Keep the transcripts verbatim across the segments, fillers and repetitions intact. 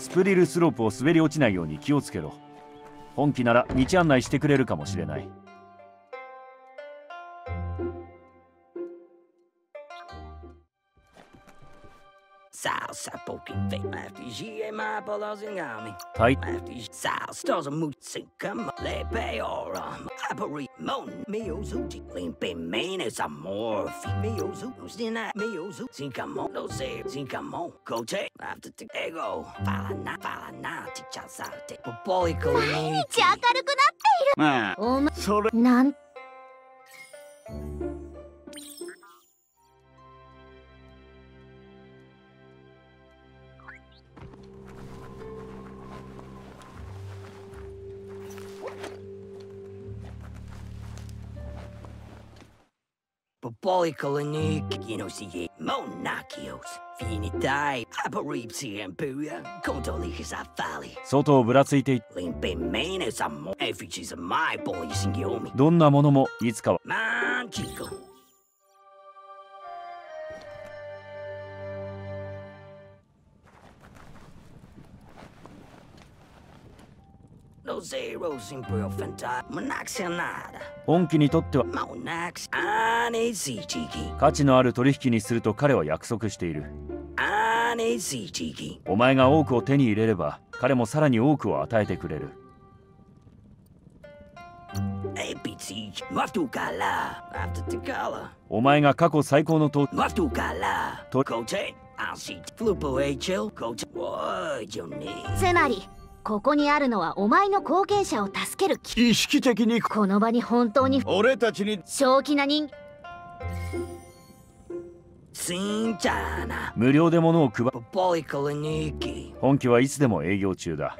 プリルスロープを滑り落ちないように気をつけろ。本気なら道案内してくれるかもしれない。はい。 毎日明るくなっている。まあ、お前それなん Popolicolo Nick,Ginosige, Monachios, Finitai, Aporipsi Imperia, Contolichis Afali. 外をぶらついてい Limpe Menes Amo, Efficies of my boys in Yomi. どんなものもいつかは Manchico. 本気にとっては価値のある取引にすると彼は約束している。お前が多くを手に入れれば彼もさらに多くを与えてくれる。お前が過去最高のとつまりここにあるのはお前の後見者を助ける気。 意識的にこの場に本当に俺たちに正気な人無料で物を配る。本気はいつでも営業中だ。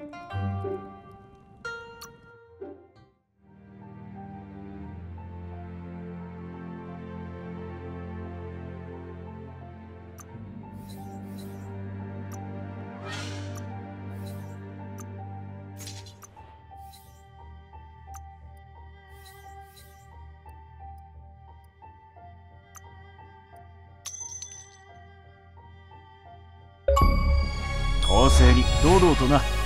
公正に堂々とな。